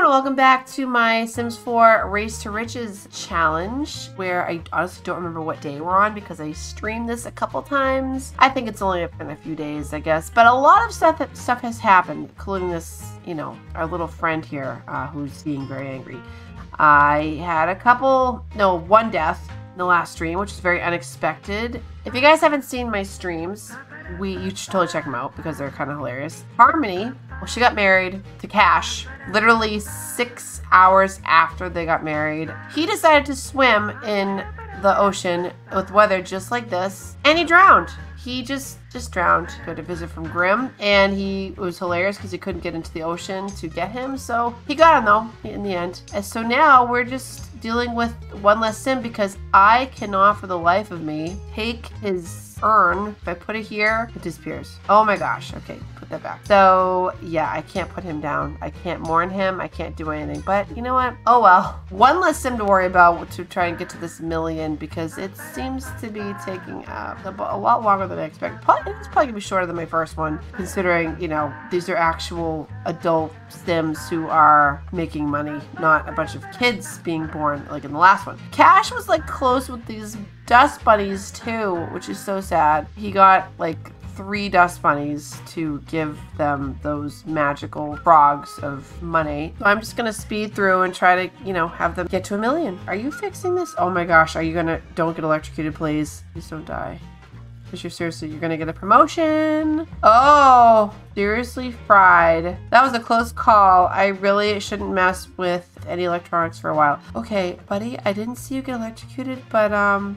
everyone, welcome back to my Sims 4 Race to Riches challenge, where I honestly don't remember what day we're on because I streamed this a couple times. I think it's only been a few days, I guess, but a lot of stuff has happened, including this, you know, our little friend here who's being very angry. I had one death in the last stream, which is very unexpected. If you guys haven't seen my streams, you should totally check them out because they're kind of hilarious. Harmony, well, she got married to Cash literally 6 hours after they got married. He decided to swim in the ocean with weather just like this, and he drowned. He just drowned. Got a visit from Grim, and it was hilarious because he couldn't get into the ocean to get him, so he got him though in the end. And so now we're just dealing with one less sim because I cannot for the life of me take his urn. If I put it here, it disappears. Oh my gosh. Okay, put that back. So yeah, I can't put him down. I can't mourn him. I can't do anything. But you know what? Oh well. One less sim to worry about to try and get to this million because it seems to be taking a lot longer than I expected. It's probably gonna be shorter than my first one, considering, you know, these are actual adult sims who are making money, not a bunch of kids being born like in the last one. Cash was like close with these dust bunnies too, which is so sad. He got like 3 dust bunnies to give them those magical frogs of money. So I'm just gonna speed through and try to, you know, have them get to a million. Are you fixing this? Oh my gosh, don't get electrocuted, please. Please don't die. Because you're gonna get a promotion. Oh, seriously fried. That was a close call. I really shouldn't mess with any electronics for a while. Okay, buddy, I didn't see you get electrocuted, but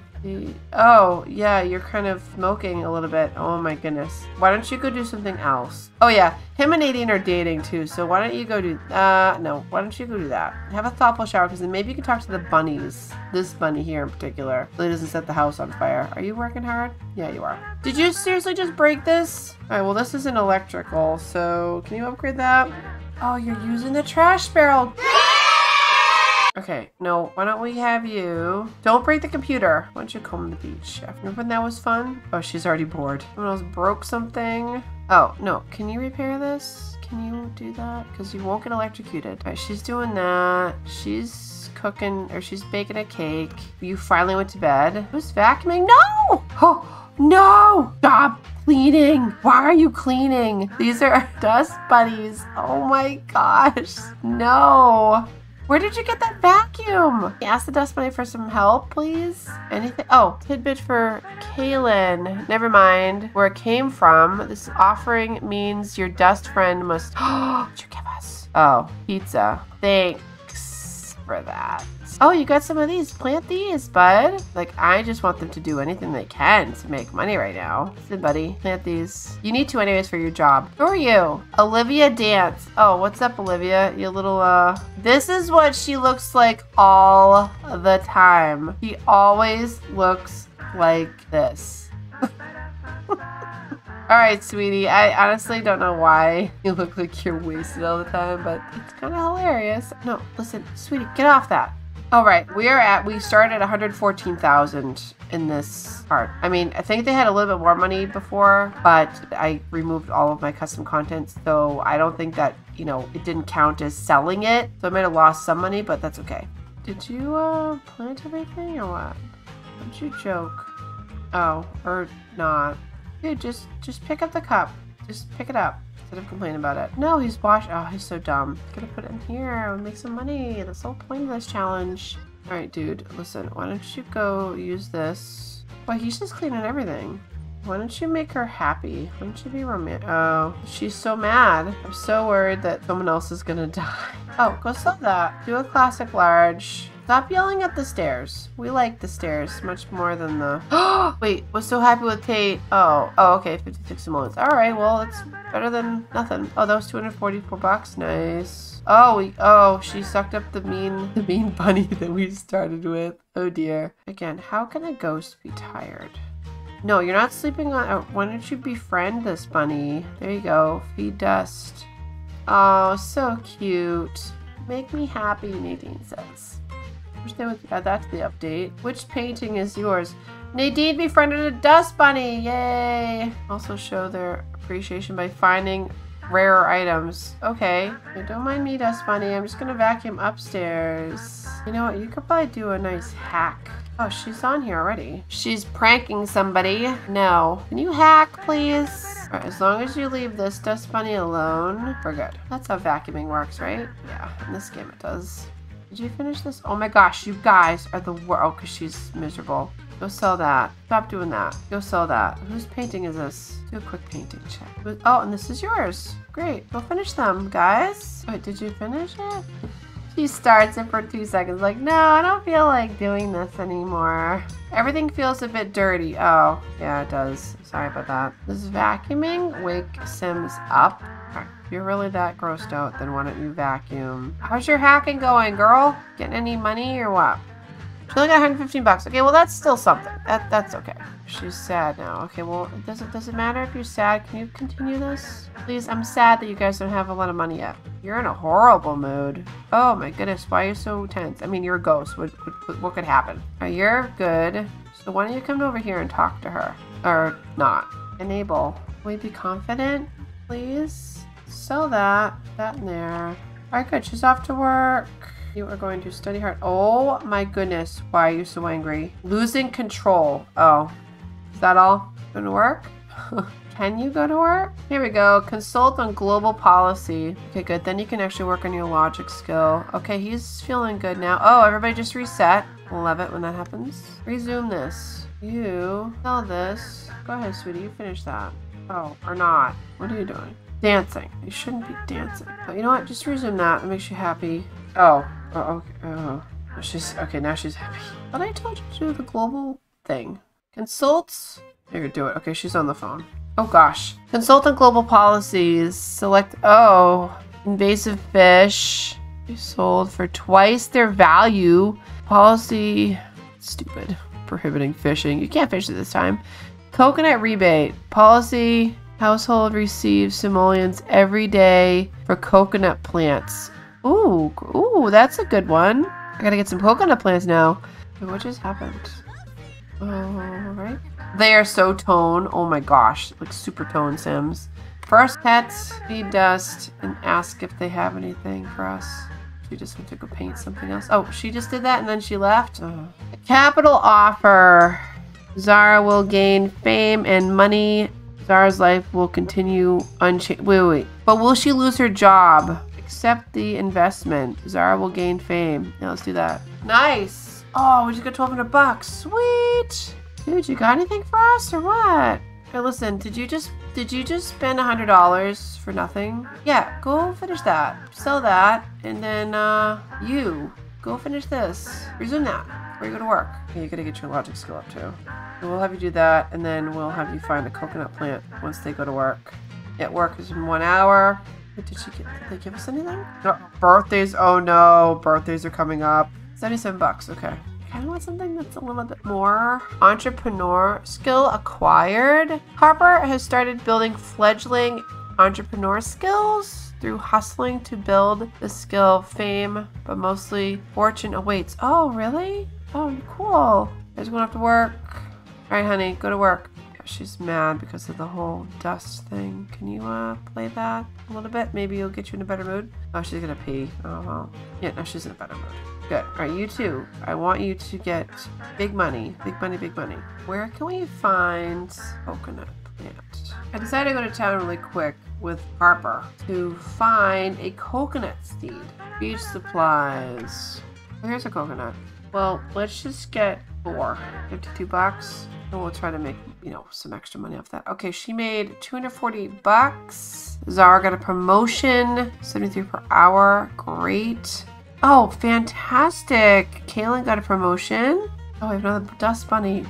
oh yeah, you're kind of smoking a little bit. Oh my goodness. Why don't you go do something else? Oh yeah, him and Nadine are dating too, so why don't you go do no, why don't you go do that? Have a thoughtful shower, because then maybe you can talk to the bunnies. This bunny here in particular, so he doesn't set the house on fire. Are you working hard? Yeah, you are. Did you seriously just break this? Alright, well this isn't electrical, so can you upgrade that? Oh, you're using the trash barrel. Okay, no, why don't we have you... Don't break the computer. Why don't you come to the beach? Remember when that was fun? Oh, she's already bored. Someone else broke something. Oh, no. Can you repair this? Can you do that? Because you won't get electrocuted. All right, she's doing that. She's cooking, or she's baking a cake. You finally went to bed. Who's vacuuming? No! Oh, no! Stop cleaning. Why are you cleaning? These are dust bunnies. Oh my gosh. No. Where did you get that vacuum? Ask the dust bunny for some help, please. Anything? Oh, tidbit for Kaylin. Never mind where it came from. This offering means your dust friend must... What'd you give us? Oh, pizza. Thanks for that. Oh, you got some of these. Plant these, bud. Like, I just want them to do anything they can to make money right now. Listen, buddy, plant these. You need to anyways for your job. Who are you? Olivia Dance. Oh, what's up, Olivia? You little, This is what she looks like all the time. She always looks like this. All right, sweetie. I honestly don't know why you look like you're wasted all the time, but it's kind of hilarious. No, listen, sweetie, get off that. All right, we started at 114,000 in this part. I mean, I think they had a little bit more money before, but I removed all of my custom content, so I don't think that, you know, it didn't count as selling it. So I might have lost some money, but that's okay. Did you plant everything or what? Don't you joke? Oh, or not. Dude, just pick up the cup. Just pick it up. Instead of complaining about it. No, he's washing. Oh, he's so dumb. Gonna put it in here and make some money. That's the whole point of this challenge. All right, dude, listen. Why don't you go use this? Well, he's just cleaning everything. Why don't you make her happy? Why don't you be romantic? Oh, she's so mad. I'm so worried that someone else is gonna die. Oh, go sell that. Do a classic large. Stop yelling at the stairs. We like the stairs much more than the... Wait, was so happy with Tate. Oh, okay, 56 simoleons. All right, well, it's better than nothing. Oh, that was 244 bucks. Nice. Oh, she sucked up the mean bunny that we started with. Oh dear. Again, how can a ghost be tired? No, you're not sleeping on... Oh, why don't you befriend this bunny? There you go. Feed dust. Oh, so cute. Make me happy, Nadine says. Wish they would add that to the update. Which painting is yours? Nadine befriended a dust bunny. Yay! Also show their appreciation by finding Rare items. Okay. Don't mind me, Dust Bunny. I'm just gonna vacuum upstairs. You know what? You could probably do a nice hack. Oh, she's on here already. She's pranking somebody. No. Can you hack, please? All right, as long as you leave this Dust Bunny alone, we're good. That's how vacuuming works, right? Yeah, in this game it does. Did you finish this? Oh my gosh, you guys are the worst. Oh, because she's miserable. Go sell that. Stop doing that. Go sell that. Whose painting is this? Do a quick painting check. Oh, and this is yours. Great. Go finish them, guys. Wait, did you finish it? She starts it for 2 seconds. Like, no, I don't feel like doing this anymore. Everything feels a bit dirty. Oh, yeah, it does. Sorry about that. Does vacuuming wake Sims up? If you're really that grossed out, then why don't you vacuum? How's your hacking going, girl? Getting any money or what? She only got 115 bucks. Okay, well that's still something. That's okay. She's sad now. Okay, well does it matter if you're sad? Can you continue this? Please, I'm sad that you guys don't have a lot of money yet. You're in a horrible mood. Oh my goodness, why are you so tense? I mean, you're a ghost. What could happen? You're good. So why don't you come over here and talk to her? Or not. Enable. Will you be confident, please? Sell that in there. All right, good. She's off to work. You are going to study hard. Oh my goodness. Why are you so angry? Losing control. Oh, is that all? Going to work? Can you go to work? Here we go. Consult on global policy. Okay, good. Then you can actually work on your logic skill. Okay, he's feeling good now. Oh, everybody just reset. Love it when that happens. Resume this. You sell this. Go ahead, sweetie. You finish that. Oh, or not. What are you doing? Dancing. You shouldn't be dancing. But you know what? Just resume that. It makes you happy. Oh, okay. Oh, she's okay. Now she's happy. But I told you to do the global thing. Consult. Here, do it. Okay, she's on the phone. Oh gosh. Consult on global policies. Select. Oh, invasive fish. Be sold for twice their value. Policy. Stupid. Prohibiting fishing. You can't fish it this time. Coconut rebate. Policy. Household receives simoleons every day for coconut plants. Ooh, that's a good one. I gotta get some coconut plants now. What just happened? Alright. They are so tone. Oh my gosh. Like super tone Sims. First pets, feed Dust, and ask if they have anything for us. She just went to go paint something else. Oh, she just did that and then she left? Capital offer. Zara will gain fame and money. Zara's life will continue unchanged. Wait. But will she lose her job? Accept the investment. Zara will gain fame. Yeah, let's do that. Nice. Oh, we just got 1,200 bucks. Sweet. Dude, you got anything for us or what? Hey, listen, did you just spend $100 for nothing? Yeah, go finish that. Sell that. And then, you. Go finish this. Resume that. Before you go to work. Okay, you gotta get your logic skill up too. So we'll have you do that, and then we'll have you find a coconut plant once they go to work. At work is in 1 hour. Did they give us anything? No, birthdays. Oh no, birthdays are coming up. 77 bucks. Okay. I kind of want something that's a little bit more. Entrepreneur skill acquired. Harper has started building fledgling entrepreneur skills through hustling to build the skill. Fame, but mostly fortune awaits. Oh, really? Oh, cool. You guys going to have to work. All right, honey, go to work. She's mad because of the whole dust thing. Can you play that a little bit? Maybe it'll get you in a better mood. Oh, she's gonna pee. Oh, well. Yeah, no, she's in a better mood. Good. All right, you too. I want you to get big money. Big money, big money. Where can we find coconut plant? I decided to go to town really quick with Harper to find a coconut seed. Beach supplies. Here's a coconut. Well, let's just get 4. 52 bucks. And we'll try to make, some extra money off that. Okay, she made 240 bucks. Zara got a promotion. 73 per hour. Great. Oh, fantastic. Kaylin got a promotion. Oh, we have another dust bunny.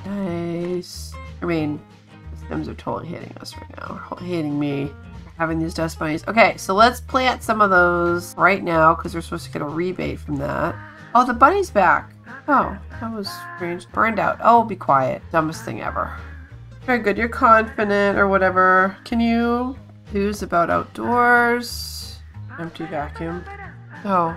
Nice. I mean, the Sims are totally hating us right now. Or hating me. Having these dust bunnies. Okay, so let's plant some of those right now because we're supposed to get a rebate from that. Oh, the bunny's back. Oh, that was strange. Burned out. Oh, be quiet. Dumbest thing ever. Very good. You're confident or whatever. Can you use about outdoors? Empty vacuum. Oh.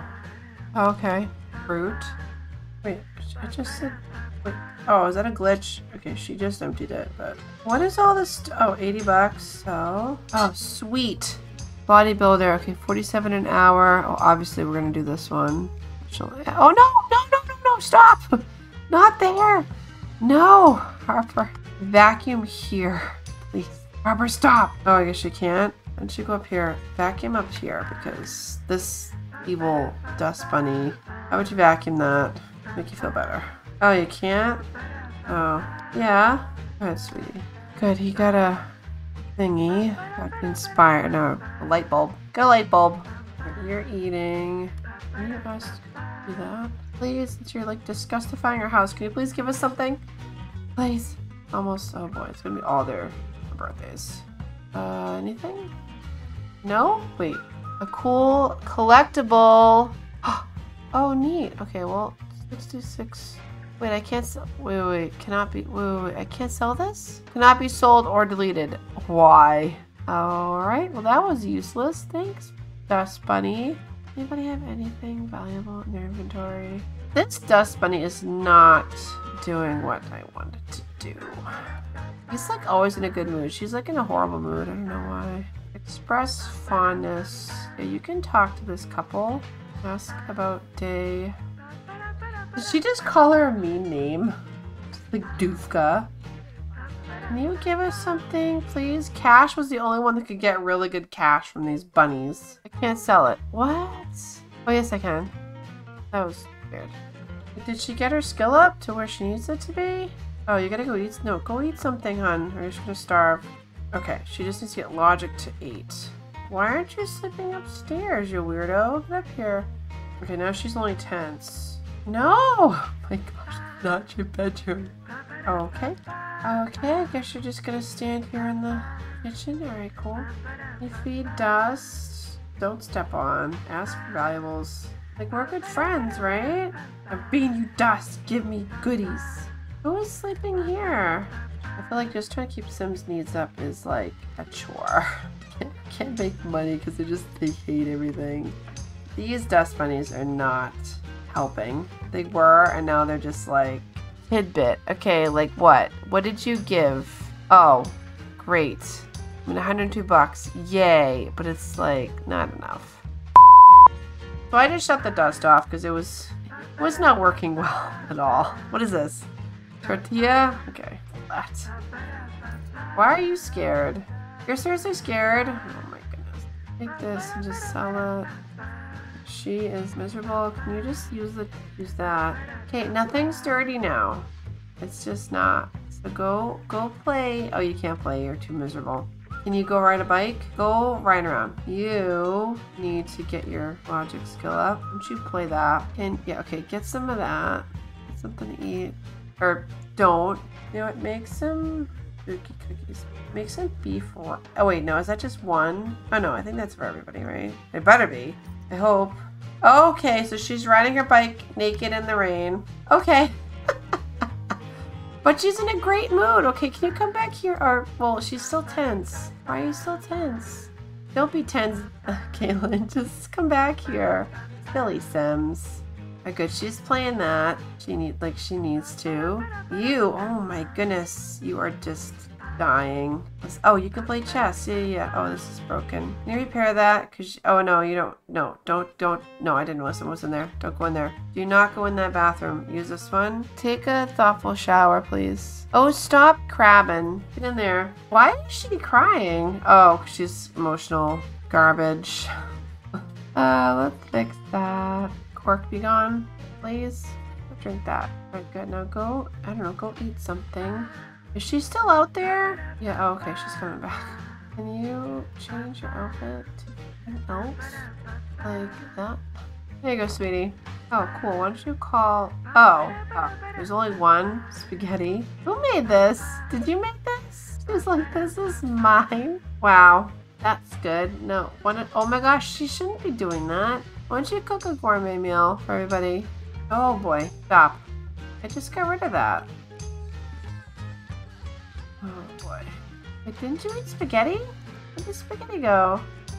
Okay. Fruit. Wait, I just said... Wait. Oh, is that a glitch? Okay, she just emptied it, but... What is all this? Oh, 80 bucks. Oh, sweet. Bodybuilder. Okay, 47 an hour. Oh, obviously we're gonna do this one. Oh no! Stop! Not there. No, Harper. Vacuum here, please. Harper, stop. Oh, I guess you can't. Why don't you go up here? Vacuum up here because this evil dust bunny. How would you vacuum that? Make you feel better. Oh, you can't? Oh, yeah. Go ahead, sweetie. Good, he got a thingy. Got inspired. No, a light bulb. Got a light bulb. You're eating. Can you guys do that? Please, since you're like disgustifying our house, can you please give us something? Please. Almost. Oh boy, it's gonna be all their birthdays. Anything? No? Wait. A cool collectible. Oh, neat. Okay, well, 626. Wait, I can't sell. Wait. Cannot be. Wait. I can't sell this? Cannot be sold or deleted. Why? Alright, well, that was useless. Thanks, Dust Bunny. Anybody have anything valuable in their inventory? This Dust Bunny is not doing what I wanted to do. He's like always in a good mood. She's like in a horrible mood. I don't know why. Express fondness. Yeah, you can talk to this couple. Ask about day. Did she just call her a mean name? Like Doofka. Can you give us something, please? Cash was the only one that could get really good cash from these bunnies. I can't sell it. What? Oh, yes, I can. That was weird. Did she get her skill up to where she needs it to be? Oh, you gotta go eat. No, go eat something, hon, or you're just gonna starve. Okay, she just needs to get logic to 8. Why aren't you sleeping upstairs, you weirdo? Get up here. Okay, now she's only tense. No! Oh my gosh, not your bedroom. Okay. Okay, I guess you're just gonna stand here in the kitchen. Alright, cool. You feed dust. Don't step on. Ask for valuables. Like, we're good friends, right? I'm being you dust. Give me goodies. Who is sleeping here? I feel like just trying to keep Sims' needs up is like a chore. Can't make money because they hate everything. These dust bunnies are not helping. They were, and now they're just like tidbit. Okay, like what? What did you give? Oh, great. I mean, 102 bucks. Yay, but it's like not enough. So I just shut the dust off because it was not working well at all. What is this? Tortilla? Okay, that. Why are you scared? You're seriously scared? Oh my goodness. Take this and just sell it. She is miserable. Can you just use that? Okay, nothing's dirty now. It's just not. So go play. Oh, you can't play. You're too miserable. Can you go ride a bike? Go ride around. You need to get your logic skill up. Don't you play that? Yeah, okay, get some of that. Get something to eat. Or don't. You know what? Make some cookies. Make some beef or... Oh, wait, no. Is that just one? Oh, no. I think that's for everybody, right? It better be. I hope. Okay, so she's riding her bike naked in the rain. Okay. But she's in a great mood. Okay, can you come back here? Or, well, she's still tense. Why are you still tense? Don't be tense, Caitlin. Just come back here. Silly Sims. Oh, good. She's playing that. She needs to. You, oh my goodness. You are just dying. Oh, you can play chess. Yeah. Oh, this is broken. Can you repair that? Oh no, you don't. No, don't. No, I didn't know someone was in there. Don't go in there. Do not go in that bathroom. Use this one. Take a thoughtful shower, please. Oh, stop crabbing. Get in there. Why is she crying? Oh, she's emotional. Garbage. Let's fix that. Cork be gone, please. I'll drink that. Alright, good. Now go, I don't know, go eat something. Is she still out there? Yeah, oh, okay, she's coming back. Can you change your outfit to something else? Like that? There you go, sweetie. Oh, cool. Why don't you call... Oh, there's only one spaghetti. Who made this? Did you make this? She was like, this is mine. Wow, that's good. No, oh my gosh, she shouldn't be doing that. Why don't you cook a gourmet meal for everybody? Oh boy, stop. I just got rid of that. Oh boy. Wait, didn't you eat spaghetti? Where did spaghetti go?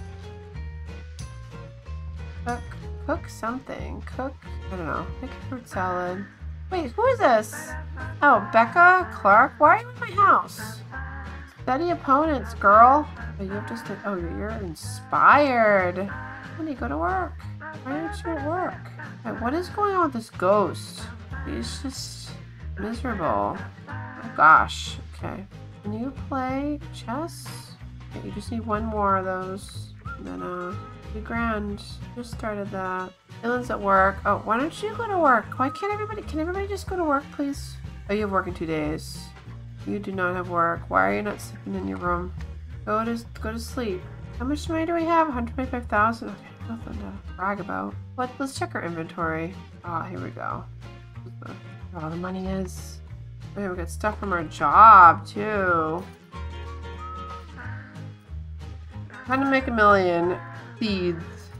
Cook something. Cook, I don't know. Make a fruit salad. Wait, who is this? Oh, Becca Clark? Why are you in my house? Study opponents, girl. Oh, you have to study. Oh, you're inspired. Honey, go to work. Why aren't you at work? Right, what is going on with this ghost? He's just miserable. Oh gosh. Okay. Can you play chess? Okay, you just need one more of those. And then $2 grand. Just started that. Dylan's at work. Oh, why don't you go to work? Why can't everybody? Can everybody just go to work, please? Oh, you have work in 2 days. You do not have work. Why are you not sleeping in your room? Go to sleep. How much money do we have? 125,000. Okay, nothing to brag about. Let's check our inventory. Ah, here we go. Where all the money is. Okay, we got stuff from our job too. Trying to make $1 million. Seeds.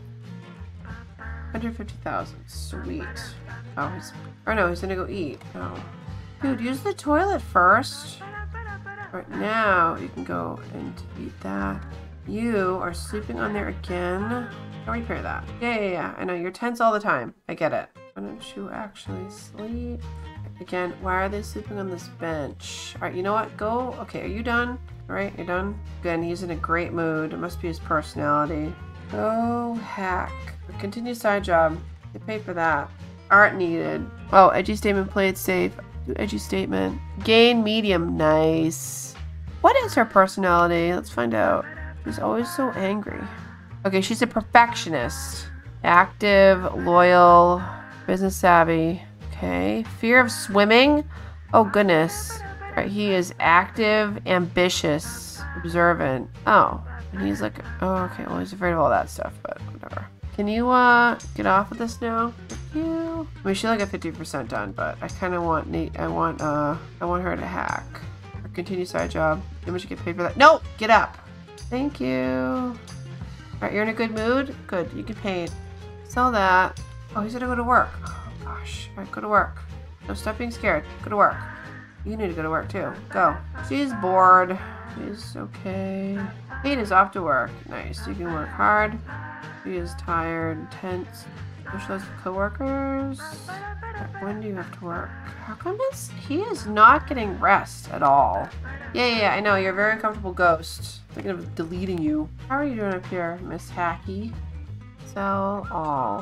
150,000. Sweet. Oh, he's gonna go eat. Oh. Dude, use the toilet first. Right now, you can go and eat that. You are sleeping on there again. I'll repair that. Yeah. I know, you're tense all the time. I get it. Why don't you actually sleep? Again, why are they sleeping on this bench? All right, you know what? Go. Okay, are you done? All right, you're done? Again, he's in a great mood. It must be his personality. Go hack. Continue side job. They pay for that. Art needed. Oh, edgy statement, play it safe. Do edgy statement. Gain medium. Nice. What is her personality? Let's find out. She's always so angry. Okay, she's a perfectionist. Active, loyal, business savvy. Okay. Fear of swimming? Oh, goodness. All right, he is active, ambitious, observant. Oh, and he's like, oh, okay. Well, he's afraid of all that stuff, but whatever. Can you get off of this now? Thank you. I mean, she only got 50% done, but I kind of want I want her to hack or continue side job. How much you get paid for that? No, get up. Thank you. All right, you're in a good mood. Good, you get paid. Sell that. Oh, he's gonna go to work. Oh gosh. All right, go to work. No, stop being scared. Go to work. You need to go to work too. Go. She's bored. She's okay. Kate is off to work. Nice. You can work hard. She is tired, tense. Socialize with coworkers. When do you have to work? How come he is not getting rest at all? Yeah, I know. You're a very uncomfortable ghost. Thinking of deleting you. How are you doing up here, Miss Hacky? Sell all.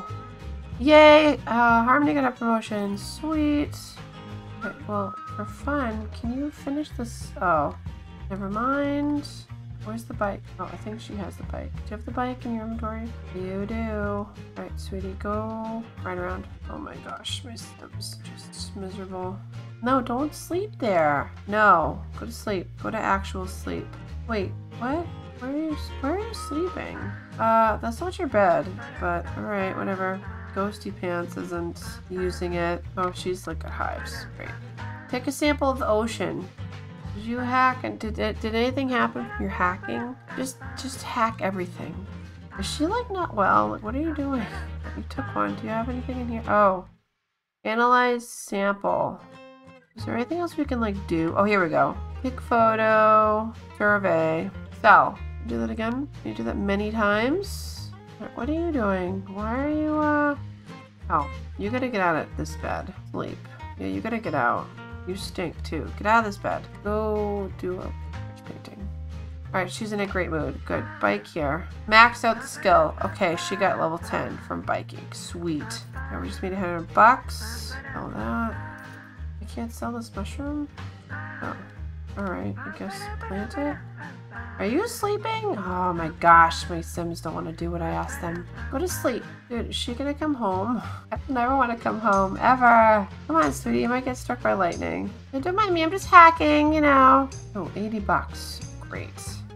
Yay! Harmony got a promotion. Sweet. Okay, well, for fun, can you finish this? Oh, never mind. Where's the bike? Oh, I think she has the bike. Do you have the bike in your inventory? You do. All right, sweetie, go right around. Oh my gosh, my stomach's just miserable. No, don't sleep there. No, go to sleep. Go to actual sleep. Wait, what? Where are you sleeping? That's not your bed, but all right, whatever. Ghosty Pants isn't using it. Oh, she's like at hives. Great. Take a sample of the ocean. Did you hack and did anything happen from your hacking? Just hack everything. Is she like not well? Like, what are you doing? You took one. Do you have anything in here? Oh. Analyze sample. Is there anything else we can like do? Oh, here we go. Pick photo. Survey. Sell. Do that again? Can you do that many times? What are you doing? Why are you Oh, you gotta get out of this bed. Sleep. Yeah, you gotta get out. You stink too. Get out of this bed. Go do a bridge painting. Alright, she's in a great mood. Good. Bike here. Max out the skill. Okay, she got level 10 from biking. Sweet. Now we just made $100. Sell that. I can't sell this mushroom? Oh. Alright, I guess plant it. Are you sleeping? Oh my gosh, my Sims don't want to do what I ask them. Go to sleep. Dude, is she gonna come home? I never want to come home, ever. Come on, sweetie, you might get struck by lightning. Hey, don't mind me, I'm just hacking, you know. Oh, $80. Great.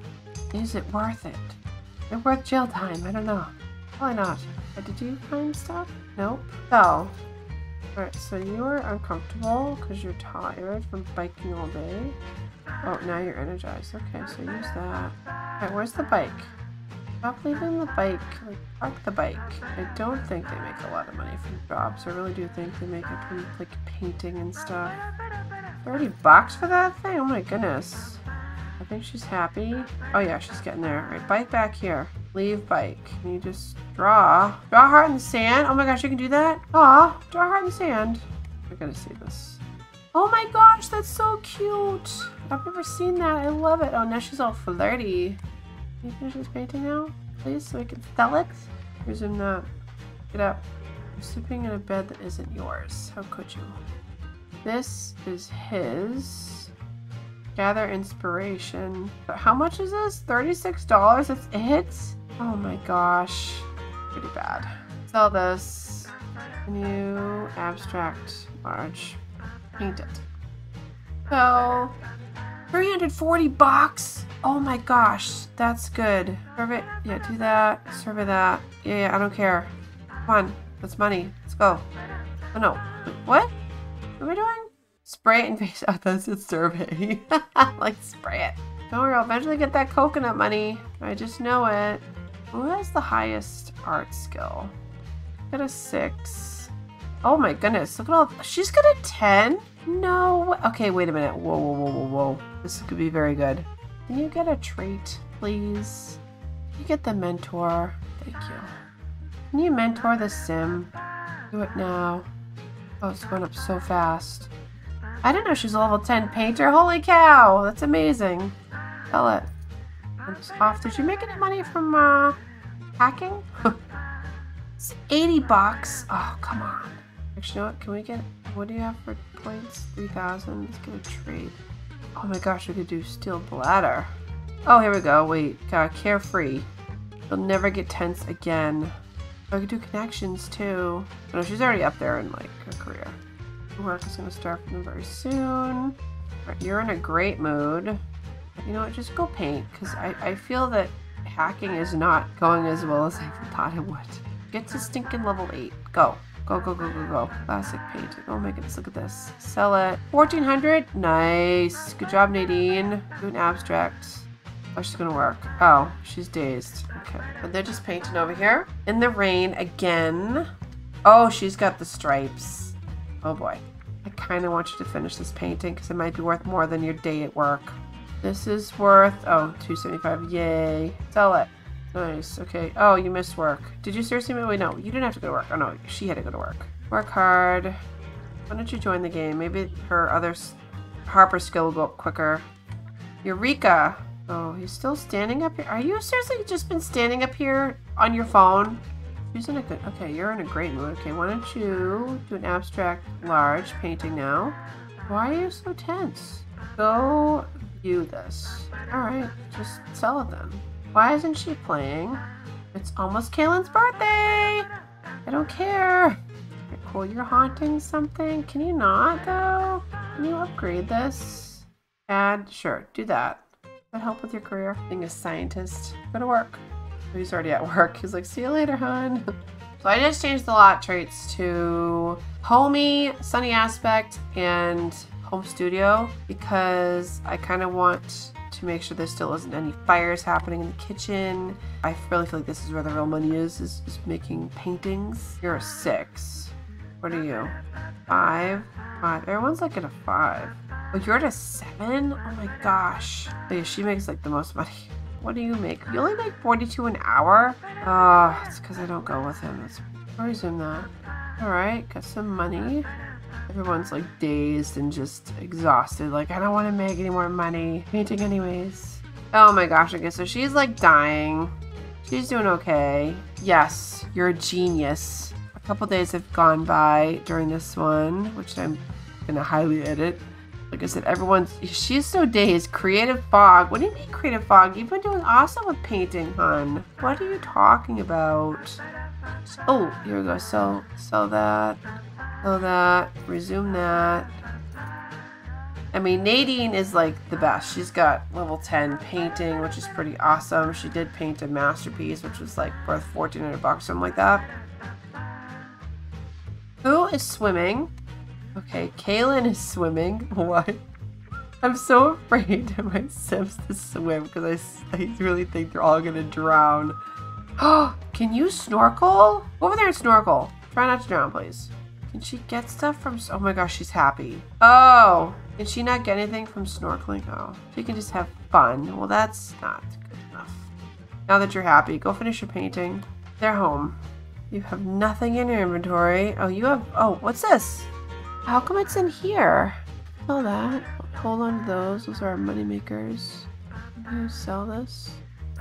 Is it worth it? Is it worth jail time? I don't know. Probably not. Did you find stuff? Nope. So, alright, so you are uncomfortable because you're tired from biking all day. Oh, now you're energized. Okay, so use that. Alright, where's the bike? Stop leaving the bike. Like, park the bike. I don't think they make a lot of money from jobs. I really do think they make it from, like, painting and stuff. $30 for that thing? Oh my goodness. I think she's happy. Oh yeah, she's getting there. Alright, bike back here. Leave bike. Can you just draw? Draw a heart in the sand? Oh my gosh, you can do that? Aw, draw a heart in the sand. I gotta see this. Oh my gosh, that's so cute. I've never seen that. I love it. Oh, now she's all flirty. Can you finish this painting now, please, so we can sell it? Resume that. Get up. You're sleeping in a bed that isn't yours. How could you? This is his. Gather inspiration. But how much is this? $36? That's it? Oh my gosh. Pretty bad. Sell this. New abstract large. Paint it. So 340 bucks. Oh my gosh, that's good. Serve it. Yeah, do that. Serve it that. Yeah, I don't care. Come on, that's money. Let's go. Oh no. Wait, what? What are we doing? Spray it and face. Oh, that's a survey. Like, spray it. Don't worry, I'll eventually get that coconut money. I just know it. Who has the highest art skill? Got a 6. Oh my goodness, look at all. She's got a 10? No. Okay, wait a minute. Whoa, whoa, whoa, whoa, whoa. This could be very good. Can you get a trait, please? Can you get the mentor? Thank you. Can you mentor the sim? Do it now. Oh, it's going up so fast. I didn't know she's a level 10 painter. Holy cow, that's amazing. Sell it. It's off. Did you make any money from hacking? It's 80 bucks. Oh, come on. Actually, you know what? Can we get, what do you have for points? 3,000. Let's get a trade. Oh my gosh, we could do steel bladder. Oh, here we go. Wait, carefree. You'll never get tense again. Oh, I could do connections too. No, she's already up there in like her career. Work is going to start for them very soon. Right, you're in a great mood. You know what? Just go paint, because I feel that hacking is not going as well as I thought it would. Get to stinking level 8. Go. Go, go, go, go, go. Classic painting. Oh my goodness, look at this. Sell it. 1,400? Nice. Good job, Nadine. Do an abstract. Oh, she's gonna work. Oh, she's dazed. Okay. But they're just painting over here. In the rain again. Oh, she's got the stripes. Oh boy. I kind of want you to finish this painting because it might be worth more than your day at work. This is worth, oh, $275. Yay. Sell it. Nice. Okay. Oh, you missed work. Did you seriously? Wait, no. You didn't have to go to work. Oh, no. She had to go to work. Work hard. Why don't you join the game? Maybe her other Harper skill will go up quicker. Eureka. Oh, he's still standing up here. Are you seriously just been standing up here on your phone? She's in a good... Okay, you're in a great mood. Okay, why don't you do an abstract large painting now? Why are you so tense? Go view this. Alright, just sell it then. Why isn't she playing? It's almost Kaylin's birthday! I don't care. Okay, cool, you're haunting something. Can you not, though? Can you upgrade this? Add? Sure, do that. Does that help with your career? Being a scientist. Go to work. He's already at work. He's like, see you later, hon. So I just changed the lot traits to homey, sunny aspect, and home studio because I kind of want to make sure there still isn't any fires happening in the kitchen. I really feel like this is where the real money is making paintings. You're a 6. What are you? 5? 5. Everyone's like at a 5. Oh, you're at a 7? Oh my gosh. Oh, yeah, she makes like the most money. What do you make? You only make 42 an hour? Oh, it's because I don't go with him. Let's resume that. Alright, got some money. Everyone's like dazed and just exhausted. Like, I don't want to make any more money. Painting anyways. Oh my gosh, okay, so she's like dying. She's doing okay. Yes, you're a genius. A couple days have gone by during this one, which I'm gonna highly edit. Like I said, she's so dazed. Creative fog. What do you mean creative fog? You've been doing awesome with painting, hon. What are you talking about? Oh, here we go. Sell that. Sell that. Resume that. I mean, Nadine is like the best. She's got level 10 painting, which is pretty awesome. She did paint a masterpiece, which was like worth 1,400 bucks, something like that. Who is swimming? Okay, Kaylin is swimming. What? I'm so afraid of my Sims to swim because I really think they're all gonna drown. Oh, can you snorkel? Go over there and snorkel. Try not to drown, please. Can she get stuff from... Oh my gosh, she's happy. Oh, can she not get anything from snorkeling? Oh, she can just have fun. Well, that's not good enough. Now that you're happy, go finish your painting. They're home. You have nothing in your inventory. Oh, you have... Oh, what's this? How come it's in here? Sell that. Hold on to those. Those are our money makers. Sell this.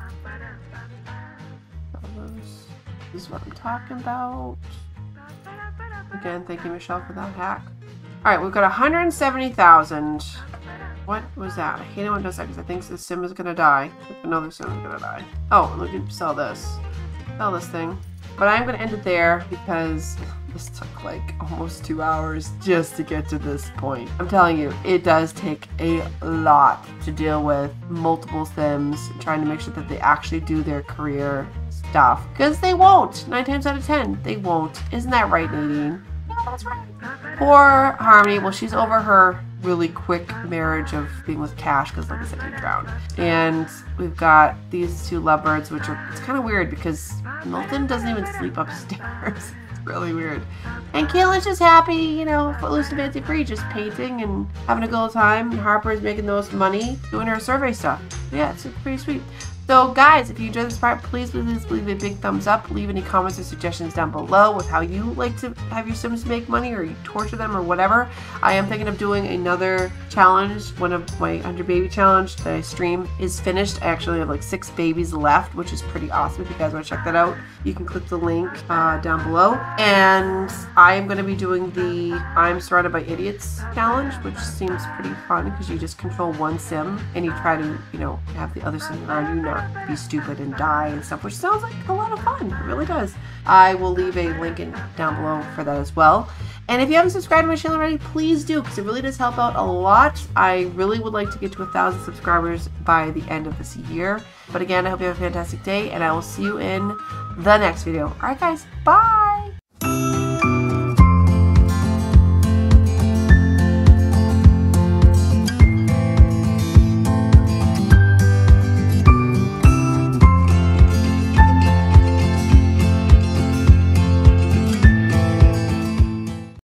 Sell those. This is what I'm talking about. Again, thank you, Michelle, for that hack. Alright, we've got 170,000. What was that? I hate it when it does that because I think the sim is gonna die. Another sim is gonna die. Oh, we can sell this. Sell this thing. But I'm gonna end it there because this took like almost 2 hours just to get to this point. I'm telling you, it does take a lot to deal with multiple sims, trying to make sure that they actually do their career stuff. Because they won't. 9 times out of 10, they won't. Isn't that right, Nadine? Yeah, that's right. Poor Harmony. Well, she's over her really quick marriage of being with Cash because, like I said, he drowned. And we've got these two lovebirds, which are, it's kind of weird because Milton doesn't even sleep upstairs. It's really weird. And Kayla's just happy, you know, footloose and fancy free, just painting and having a good time. And Harper's making the most money doing her survey stuff. Yeah, it's pretty sweet. So guys, if you enjoyed this part, please leave a big thumbs up. Leave any comments or suggestions down below with how you like to have your Sims make money, or you torture them or whatever. I am thinking of doing another challenge. One of my 100 baby challenge that I stream is finished. I actually have like 6 babies left, which is pretty awesome. If you guys want to check that out, you can click the link down below. And I am going to be doing the I'm Surrounded by Idiots challenge, which seems pretty fun because you just control one sim and you try to, you know, have the other sim around you not be stupid and die and stuff, which sounds like a lot of fun. It really does. I will leave a link down below for that as well. And if you haven't subscribed to my channel already, please do, because it really does help out a lot. I really would like to get to 1,000 subscribers by the end of this year. But again, I hope you have a fantastic day, and I will see you in the next video. Alright guys, bye!